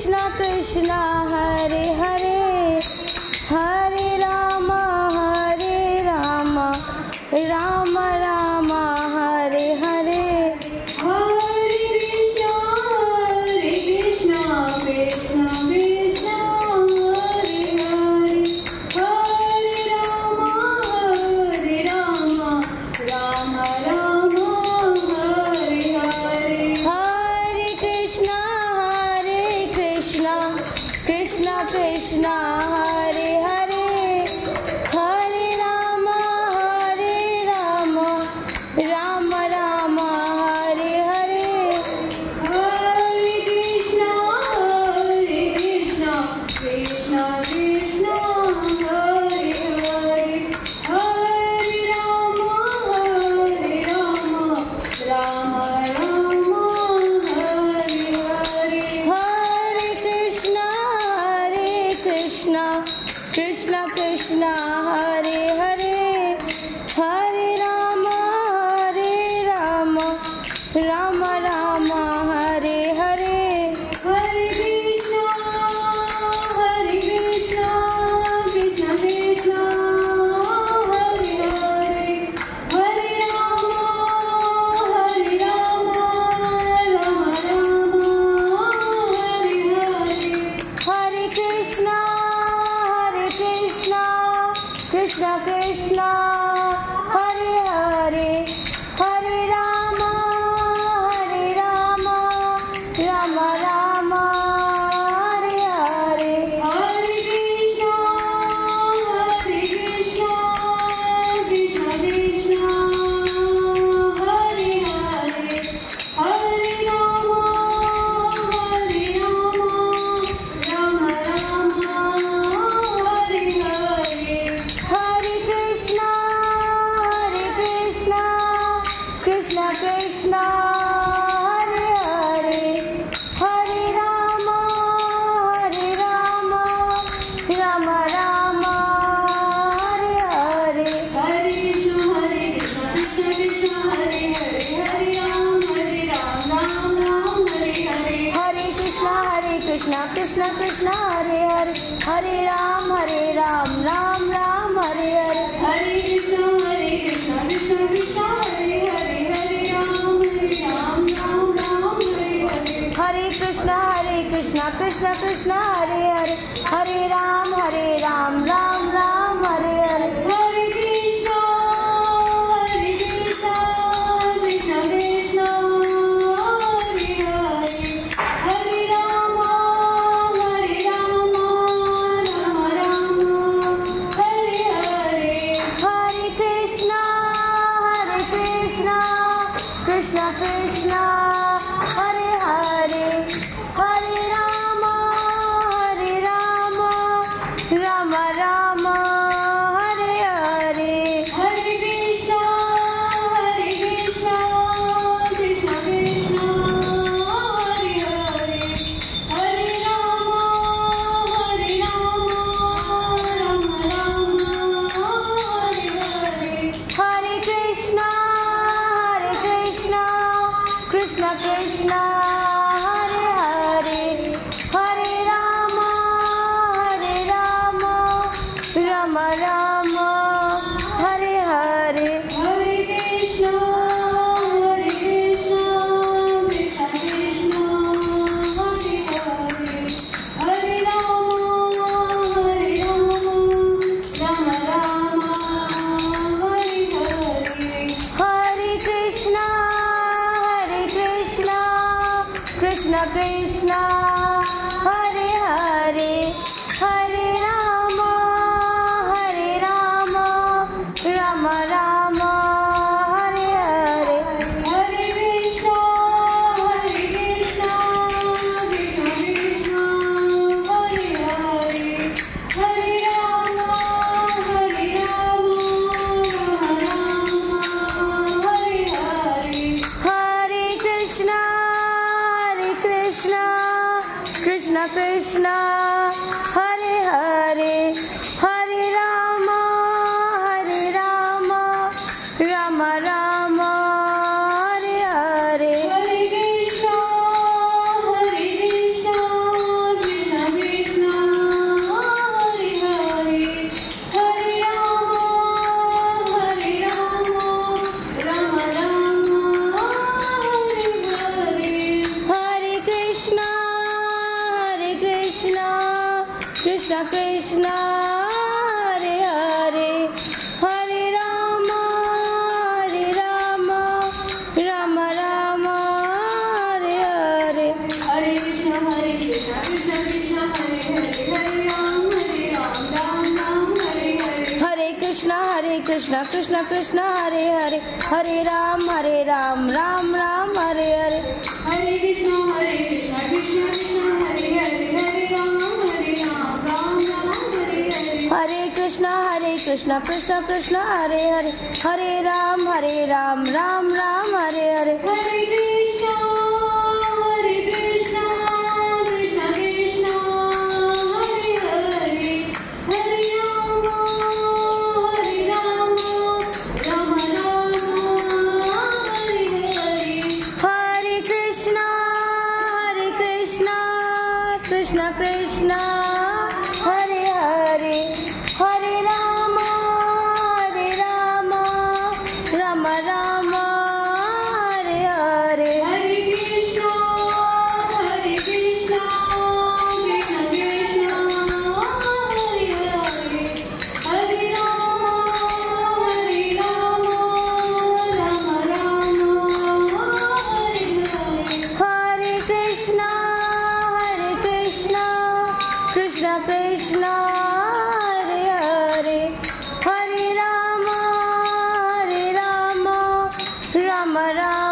Krishna Krishna Hare Hare, Hare Ram Ram Ram Hare Hare. Hare Krishna Krishna Krishna Hare Hare, Hare Ram Ram Ram Hare Hare. Hare Krishna Krishna Krishna Hare Hare, Hare Ram Ram Ram Hare Hare. Hare Krishna Krishna Krishna Hare Hare, Hare Ram Ram Ram Hare Hare. Hare Krishna Krishna Krishna Hare Hare, Hare Ram Ram Ram Hare Hare. Hare Krishna Krishna Krishna Hare Hare, Hare Ram Ram Ram Hare Hare. Hare Krishna Krishna Krishna Hare Hare, Hare Ram Ram Ram Hare Hare. Hare Krishna Krishna Krishna Hare Hare, Hare Ram Ram Hare Hare. Hare Krishna Krishna Krishna Hare Hare, Hare Ram Ram Ram Hare Hare. Hare Krishna Krishna Hare Hare, Hare Ram Ram Hare Hare. Hare Krishna Krishna Krishna Hare Hare, Hare Ram Ram Ram Hare Hare. Hare Krishna Krishna Krishna Hare Hare, Hare Ram Ram Hare Hare. Hare Krishna Krishna Krishna Hare Hare, Hare Ram Ram Ram Hare Hare. Hare Krishna Krishna Krishna Hare Hare, Hare Ram Ram Ram Hare Hare. Hare Krishna Krishna Krishna Hare Hare, Hare Ram Ram Ram Hare Hare. Hare Krishna Krishna Krishna Hare Hare, Hare Ram Ram Hare Hare. Hare Krishna Krishna Krishna Hare Hare, Hare Ram Ram Ram Hare Hare. Hare Krishna Krishna Krishna Hare Hare, Hare Ram Ram Hare Hare. Hare Krishna Krishna Krishna Hare Hare, Hare Ram Ram Ram Hare Hare. Hare Krishna Krishna Krishna Hare Hare, Hare Ram Hare Hare. Hare Krishna Krishna Hare Hare, Hare Ram Ram Ram Hare Hare. Hare Krishna Krishna Krishna Krishna Hare Hare Hare Ram Ram Ram Hare Hare Hare Krishna Krishna Krishna Hare Hare Hare Ram Ram Ram Hare Hare Hare Krishna Krishna Krishna Hare Hare Hare Ram Ram Ram Hare Hare Hare Krishna Krishna Krishna Hare Hare Hare Ram Ram Ram Hare Hare Hare Krishna Krishna Krishna Hare Hare Hare Ram Ram Ram Hare Hare Hare Krishna Krishna Krishna Hare Hare Hare Ram Ram Ram Hare Hare Hare Krishna Krishna Krishna Hare Hare Hare Ram Ram Ram Hare Hare Hare Krishna Krishna Krishna Hare Hare Hare Ram Ram Ram Hare Hare Hare Krishna Krishna Krishna Hare Hare Hare Ram Ram Ram